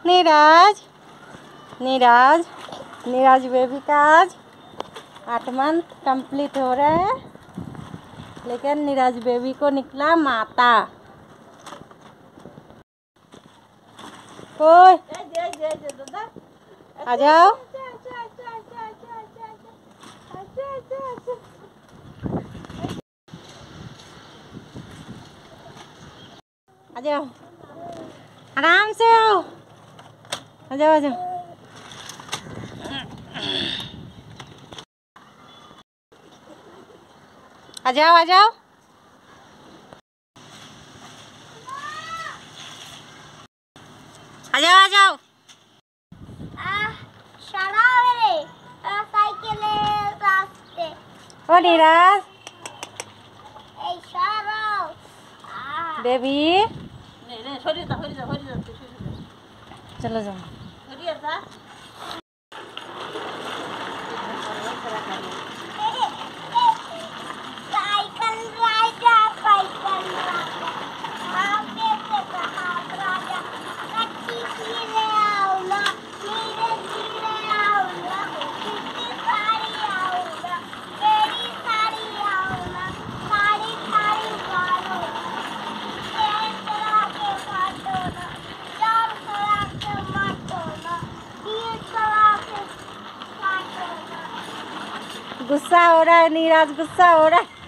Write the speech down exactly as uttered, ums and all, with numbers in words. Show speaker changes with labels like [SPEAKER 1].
[SPEAKER 1] Neeraj Neeraj Neeraj baby का आज आठ मंथ कंप्लीट हो रहा है, लेकिन नीरज बेबी को निकला माता। कोई आ जाओ, आ जाओ, आराम से आओ, आ जाओ आ जाओ। आ जाओ आ जाओ, आ जाओ आ जाओ। ओ नीरज बेबी चलो जाओ। गुस्सा हो रहा है नीरज, गुस्सा हो रहा है।